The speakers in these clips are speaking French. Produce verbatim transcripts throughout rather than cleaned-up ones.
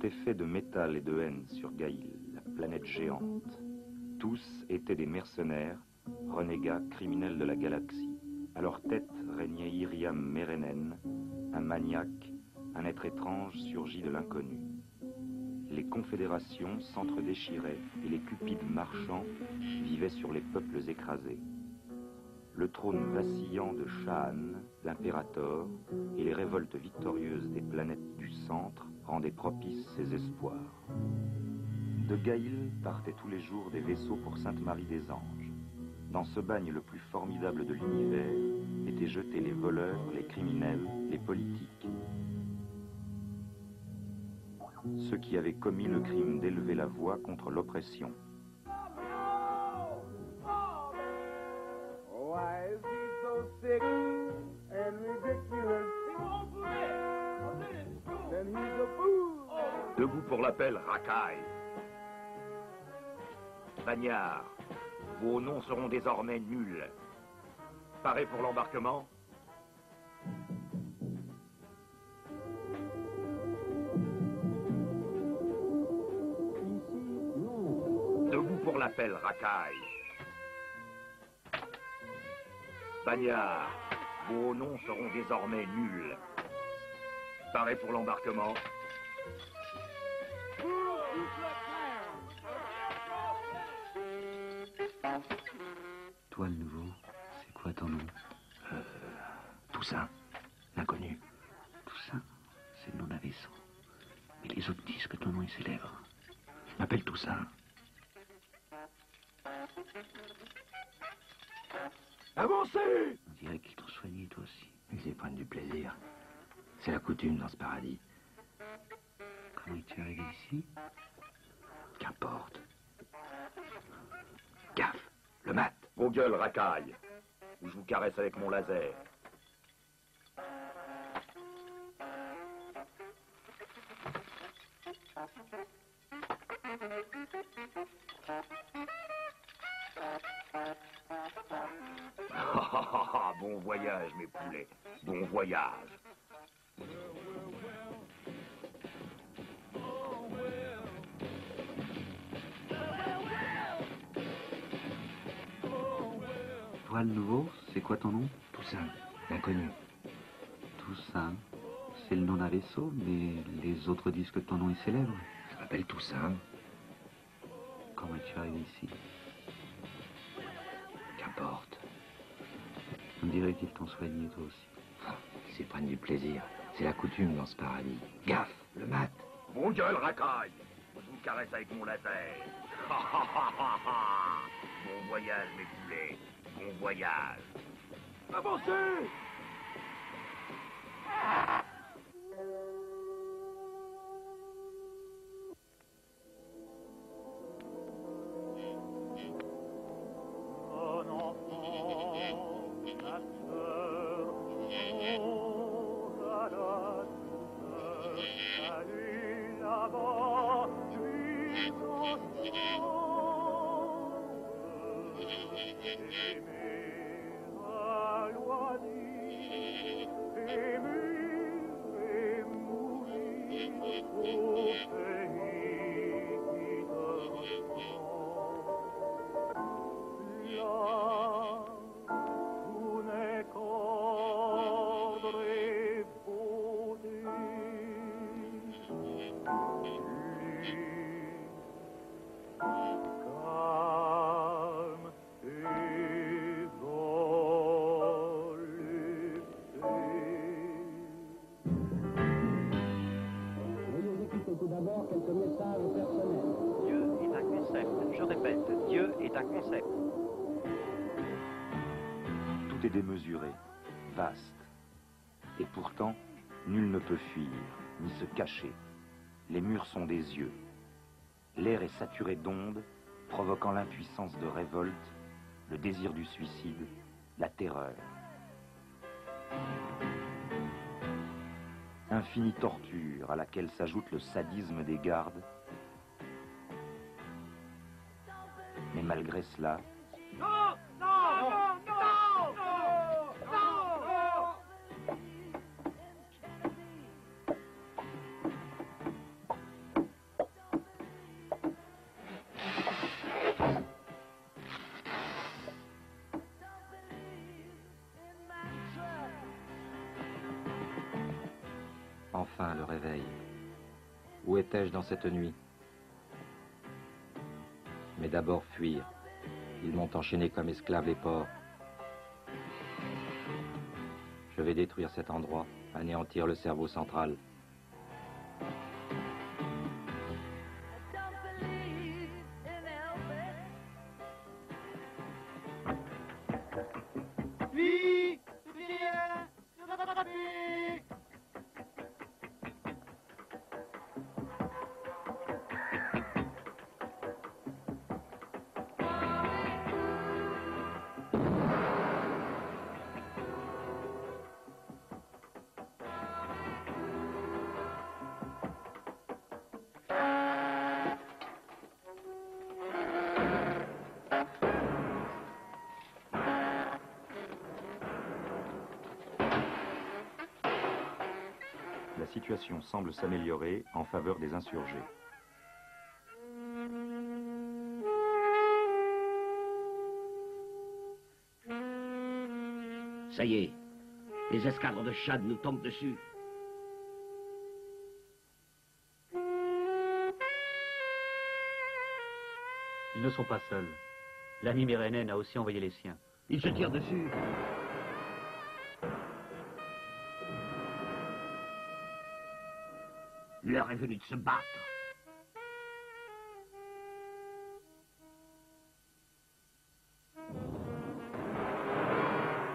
était fait de métal et de haine sur Gaïl, la planète géante. Tous étaient des mercenaires, renégats, criminels de la galaxie. À leur tête régnait Iriam Merenen, un maniaque, un être étrange surgi de l'inconnu. Les confédérations s'entre-déchiraient et les cupides marchands vivaient sur les peuples écrasés. Le trône vacillant de Shaan, l'impérator, et les révoltes victorieuses des planètes du centre rendaient propices ses espoirs. De Gaïl partaient tous les jours des vaisseaux pour Sainte-Marie des Anges. Dans ce bagne le plus formidable de l'univers étaient jetés les voleurs, les criminels, les politiques. Ceux qui avaient commis le crime d'élever la voix contre l'oppression. Debout pour l'appel, racaille. Bagnards, vos noms seront désormais nuls. Parés pour l'embarquement? Debout pour l'appel, racaille. Bagnards, vos noms seront désormais nuls. Parés pour l'embarquement? Toi, le nouveau, c'est quoi ton nom? euh, Toussaint, l'inconnu. Toussaint, c'est le nom d'un vaisseau. Mais les autres disent que ton nom est célèbre. M'appelle Toussaint. Avancez! On dirait qu'ils t'ont soigné, toi aussi. Ils y prennent du plaisir. C'est la coutume dans ce paradis. Comment es-tu arrivé ici? Qu'importe. Gaffe, le mat. Vos gueules, racaille, ou je vous caresse avec mon laser. Bon voyage, mes poulets. Bon voyage. Toi, le nouveau, c'est quoi ton nom? Toussaint, l'inconnu. Toussaint, c'est le nom d'un vaisseau, mais les autres disent que ton nom est célèbre. Je m'appelle Toussaint. Comment es-tu arrivé ici? Qu'importe. On dirait qu'ils t'ont soigné, toi aussi. Ils y prennent du plaisir. C'est la coutume dans ce paradis. Gaffe, le mat. Bon gueule, racaille. Je vous caresse avec mon laser. Bon voyage, mes poulets. Bon voyage. Avancez! Tout est démesuré, vaste. Et pourtant, nul ne peut fuir, ni se cacher. Les murs sont des yeux. L'air est saturé d'ondes, provoquant l'impuissance de révolte, le désir du suicide, la terreur. Infinie torture à laquelle s'ajoute le sadisme des gardes. Mais malgré cela... Non, non, non, non, non, non, non. enfin le réveil. Où étais-je dans cette nuit? Mais d'abord fuir. Ils m'ont enchaîné comme esclaves les porcs. Je vais détruire cet endroit, anéantir le cerveau central. Lui, viens, rattraper. La situation semble s'améliorer en faveur des insurgés. Ça y est, les escadres de Chad nous tombent dessus. Ils ne sont pas seuls. L'ami Merennen a aussi envoyé les siens. Ils se tirent dessus. L'heure est venue de se battre.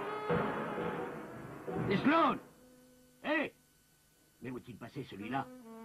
Les Sloan! Hé! Mais où est-il passé, celui-là?